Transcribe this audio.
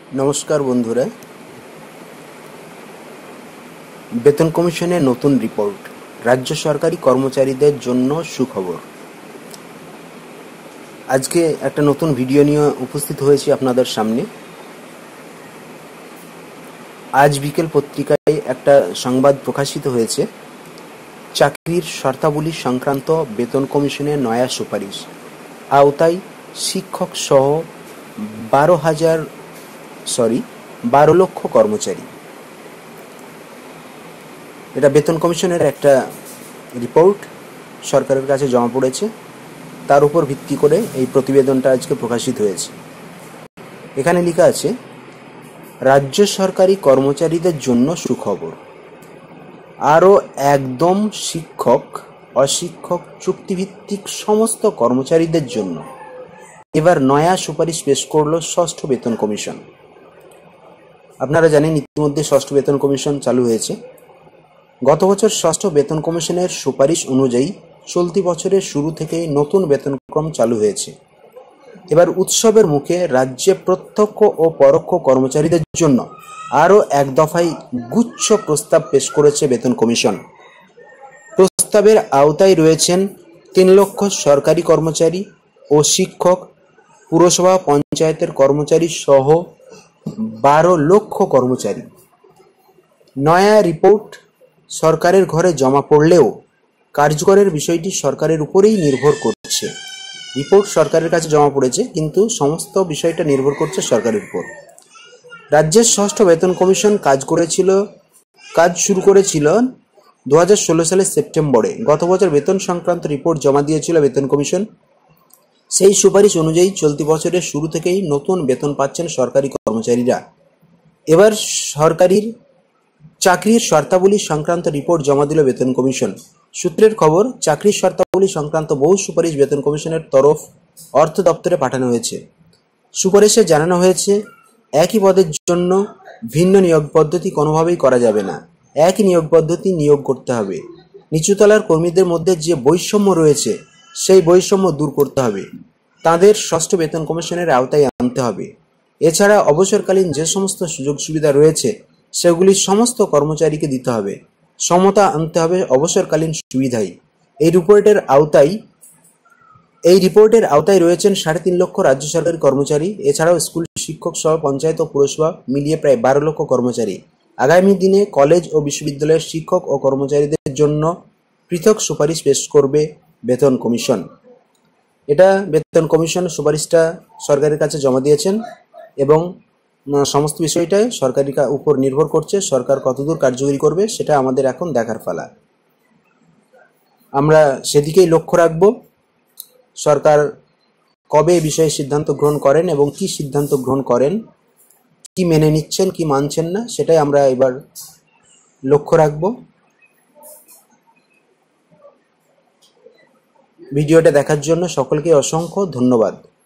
নমস্কার বন্ধুরা, বেতন কমিশনের নতুন রিপোর্ট। রাজ্য সরকারি কর্মচারীদের জন্য সুখবর। আজকে একটা নতুন ভিডিও নিয়ে উপস্থিত হয়েছি আপনাদের সামনে। আজ বিকেল পত্রিকায় একটা সংবাদ প্রকাশিত হয়েছে, চাকরির শর্তাবলী সংক্রান্ত বেতন কমিশনের নয়া সুপারিশ আওতায় শিক্ষক সহ 12 লক্ষ কর্মচারী। এটা বেতন কমিশনের একটা রিপোর্ট সরকারের কাছে জমা পড়েছে, তার উপর ভিত্তি করে এই প্রতিবেদনটা আজকে প্রকাশিত হয়েছে। এখানে লেখা আছে, রাজ্য সরকারি কর্মচারীদের জন্য সুখবর। আরও একদম শিক্ষক অশিক্ষক চুক্তিভিত্তিক সমস্ত কর্মচারীদের জন্য এবার নয়া সুপারিশ পেশ করল ষষ্ঠ বেতন কমিশন। আপনারা জানেন ইতিমধ্যে ষষ্ঠ বেতন কমিশন চালু হয়েছে। গত বছর ষষ্ঠ বেতন কমিশনের সুপারিশ অনুযায়ী চলতি বছরের শুরু থেকেই নতুন বেতনক্রম চালু হয়েছে। এবার উৎসবের মুখে রাজ্যে প্রত্যক্ষ ও পরোক্ষ কর্মচারীদের জন্য আরও এক দফায় গুচ্ছ প্রস্তাব পেশ করেছে বেতন কমিশন। প্রস্তাবের আওতায় রয়েছেন 3 লক্ষ সরকারি কর্মচারী ও শিক্ষক, পুরসভা পঞ্চায়েতের কর্মচারী সহ 12 লক্ষ কর্মচারী। নয়া রিপোর্ট সরকারের ঘরে জমা পড়লেও কার্যকরের বিষয়টি সরকারের উপরেই নির্ভর করছে। রিপোর্ট সরকারের কাছে জমা পড়েছে, কিন্তু সমস্ত বিষয়টা নির্ভর করছে সরকারের উপর। রাজ্যের ষষ্ঠ বেতন কমিশন কাজ শুরু করেছিল 2016 সালের সেপ্টেম্বরে। গত বছর বেতন সংক্রান্ত রিপোর্ট জমা দিয়েছিল বেতন কমিশন। সেই সুপারিশ অনুযায়ী চলতি বছরের শুরু থেকেই নতুন বেতন পাচ্ছেন সরকারি কর্মচারীরা। এবার সরকারির চাকরির শর্তাবলী সংক্রান্ত রিপোর্ট জমা দিল বেতন কমিশন। সূত্রের খবর, চাকরির শর্তাবলী সংক্রান্ত বহু সুপারিশ বেতন কমিশনের তরফ অর্থ দপ্তরে পাঠানো হয়েছে। সুপারিশে জানানো হয়েছে, একই পদের জন্য ভিন্ন নিয়োগ পদ্ধতি কোনোভাবেই করা যাবে না। একই নিয়োগ পদ্ধতি নিয়োগ করতে হবে। নিচুতলার কর্মীদের মধ্যে যে বৈষম্য রয়েছে সেই বৈষম্য দূর করতে হবে, তাদের ষষ্ঠ বেতন কমিশনের আওতায় আনতে হবে। এছাড়া অবসরকালীন যে সমস্ত সুযোগ সুবিধা রয়েছে সেগুলি সমস্ত কর্মচারীকে দিতে হবে। সমতা আনতে হবে অবসরকালীন সুবিধায়। এই রিপোর্টের আওতায় রয়েছেন 3.5 লক্ষ রাজ্য সরকারি কর্মচারী। এছাড়াও স্কুল শিক্ষক সহ পঞ্চায়েত ও পুরসভা মিলিয়ে প্রায় 12 লক্ষ কর্মচারী। আগামী দিনে কলেজ ও বিশ্ববিদ্যালয়ের শিক্ষক ও কর্মচারীদের জন্য পৃথক সুপারিশ পেশ করবে বেতন কমিশন। এটা বেতন কমিশন সুপারিশটা সরকারের কাছে জমা দিয়েছেন এবং সমস্ত বিষয়টাই সরকারি উপর নির্ভর করছে। সরকার কতদূর কার্যকরী করবে সেটা আমাদের এখন দেখার পালা। আমরা সেদিকেই লক্ষ্য রাখব। সরকার কবে এ বিষয়ে সিদ্ধান্ত গ্রহণ করেন এবং কি সিদ্ধান্ত গ্রহণ করেন, কি মেনে নিচ্ছেন কি মানছেন না, সেটাই আমরা এবার লক্ষ্য রাখব। ভিডিওটা দেখার জন্য সকলকে অসংখ্য ধন্যবাদ।